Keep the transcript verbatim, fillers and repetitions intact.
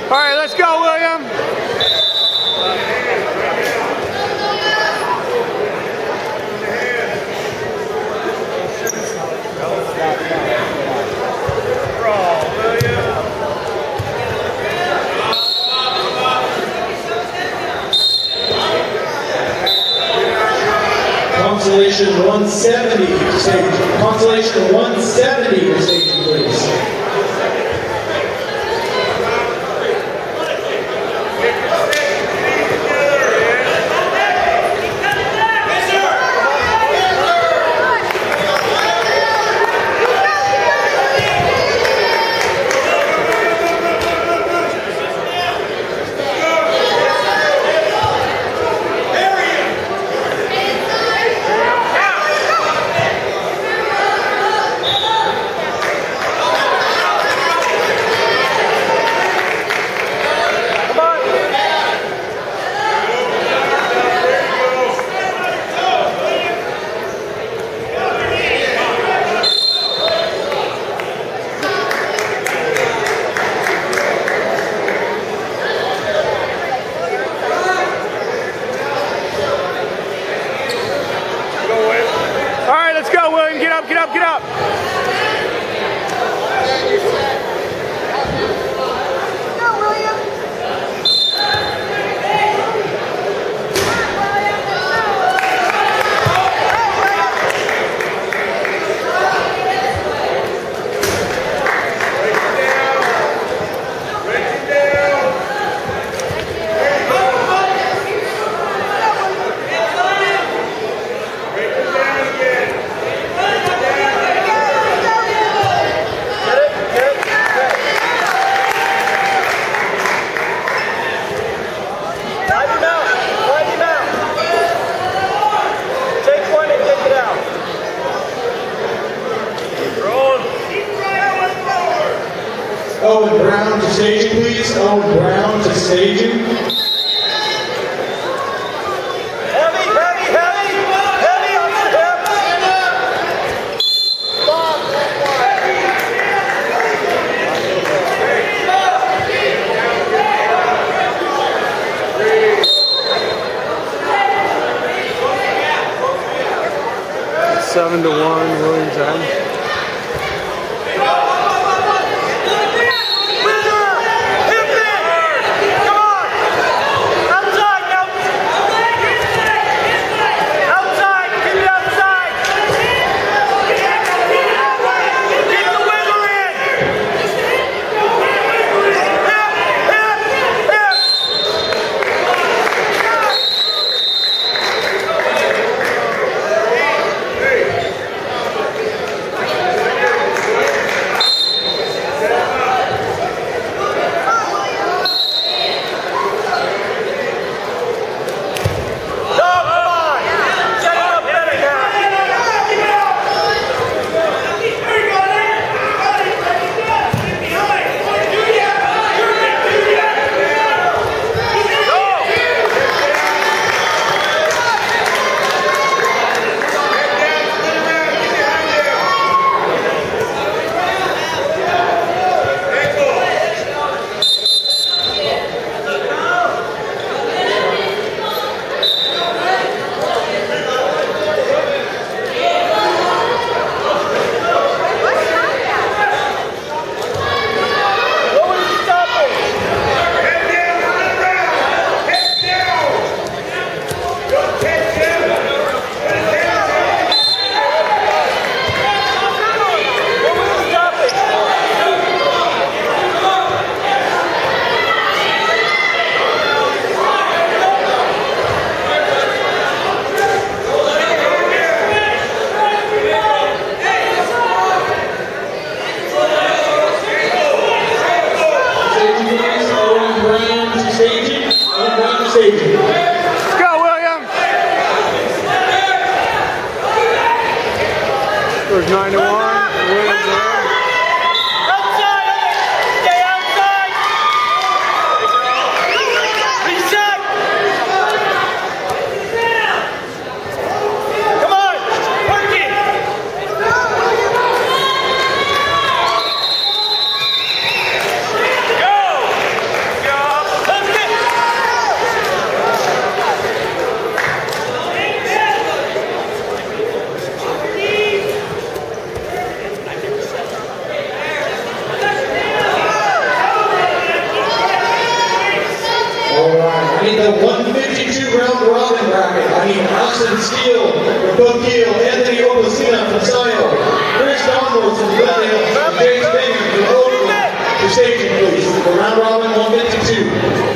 All right, let's go, William. Consolation one seventy for staging. Consolation one seventy for staging, please. Get up, get up, get up! Go, William! Owen Brown to staging, please. Owen Brown to staging. Heavy, heavy, heavy! Heavy on your hips! Stop! Seven to one, Williams out. Let's go, William! There's nine to one. Williams in. the one fifty-two round robin bracket. I need Austin Steele from Coquille, Anthony Opacina from Scio, Chris Donald from Glendale, James Bingham from Oakland. The staging, please. The round robin one fifty-two.